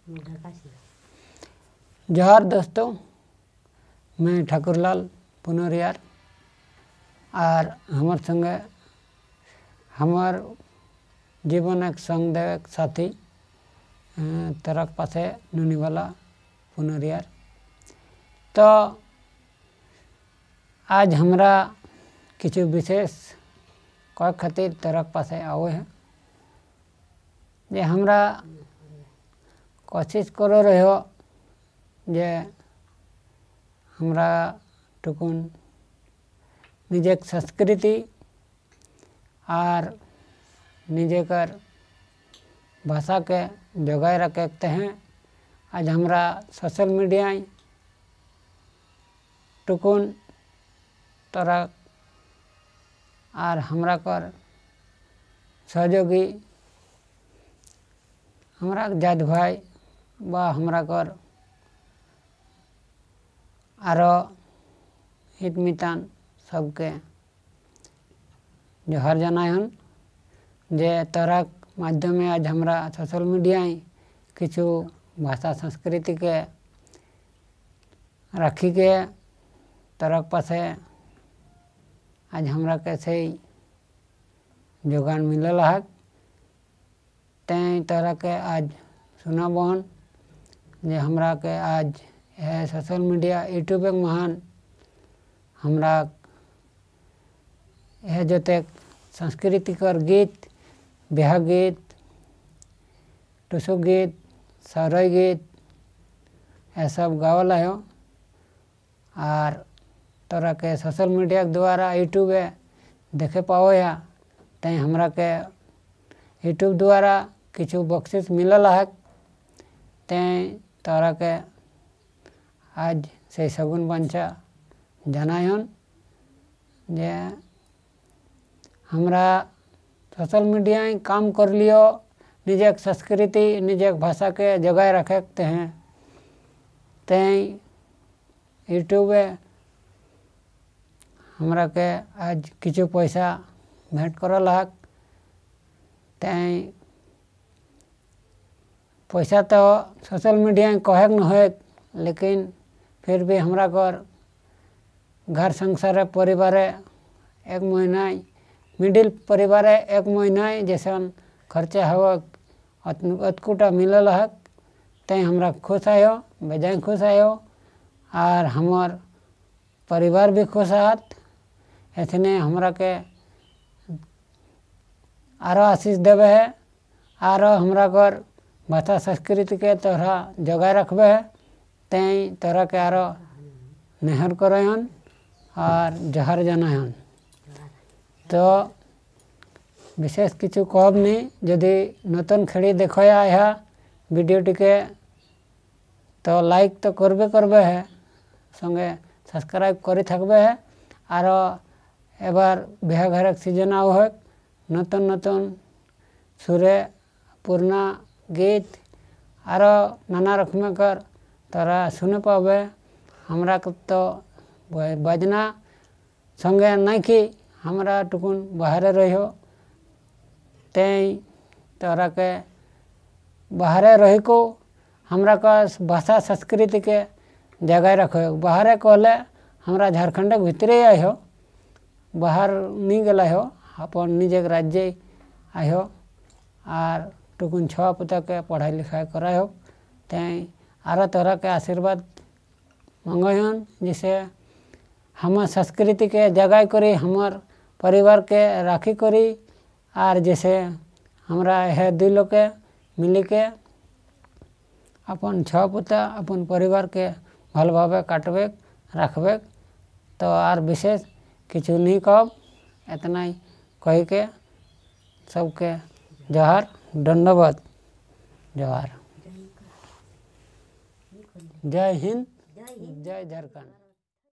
जोहार दोस्तों, मैं ठाकुरलाल पुनरियार और हमार संगे हमार जीवन एक संग देवक साथी तरक पासे नुनीवाला पुनरियार। तो आज हमरा किछु विशेष कय खातिर तरक पासे आवे है जे हमरा कोशिश करो रहो जे हमरा टुकुन निजे संस्कृति और निजे कर भाषा के जगाए रखते हैं। आज हमरा सोशल मीडिया टुकुन तरक और हमरा कर सहयोगी हमरा जात भाई बा हमरा कर आरो हित मितान सबके जोहार जनायन जे तरक माध्यमे आज हमरा सोशल मीडिया किछु भाषा संस्कृति के राखी के तरक पासे आज हमरा कैसे जोगान मिलल है तै तरह के आज सुना बहन जे हमरा के आज है सोशल मीडिया यूट्यूब एक महान हमरा है जते सांस्कृतिक गीत, ब्याह गीत, टुसु गीत, सौरय गीत ये सब गावल है और तरह के सोशल मीडिया के द्वारा यूट्यूब देखे पाओ या तै हमरा के यूट्यूब द्वारा किछु बख्शिश मिलल है तै तरह के आज से सगुन बंचा जनायन जे हमरा सोशल मीडिया काम कर लियो निजे संस्कृति निजे भाषा के जगाए रखते हैं तै यूट्यूब हमरा के आज किछु पैसा भेंट करल है तै पैसा तो सोशल मीडिया कहे न हो लेकिन फिर भी हमरा कर घर संसार परिवार एक महीना मिडिल परिवार एक महीना जैसन खर्चा हो अतकुटा मिलल है तै हमरा खुश आयो बेजाय खुश आयो और हमार परिवार भी खुश आहत ऐसने हमरा के आरो आशीष देवे है आरो हमरा कर भाषा संस्कृति के तोहरा जगाए रखबे है तै तरह के आरो नेहर करयन और जोहार जनायन। तो विशेष किछु कहब नहीं यदि नतन खेड़ी देखया है वीडियो टिके तो लाइक तो करबे है संगे सब्सक्राइब करी थकबे है आरो एबार ब्याह घर सीजन आओ है नतन नतन सुरे पूर्णा गीत आरो नाना रकम कर तोरा सुने पावे हमरा तो बजना संगे नहीं कि हमरा टुकुन बाहर रहियो तै तोरा के बाहर रही को हमरा का भाषा संस्कृति के जगाए रखो बाहर कहले हमरा झारखंड भीतरे आयो बाहर नहीं गला हो अपन निजे राज्य आयो और टुकुन छुआ पुता के पढ़ाई लिखाई करायो तै आरो तरह के आशीर्वाद मंगयन जिसे हम संस्कृति के जगाए करी हमार परिवार के राखी करी और जैसे हमरा है दुई लोग के मिली के अपन छुआ पुता अपन परिवार के भल भावे काटबे रखबे तो और विशेष किछु नहीं कहब इतना ही कही के सबके जोहार धन्यवाद जोहार। जय हिंद जय झारखंड।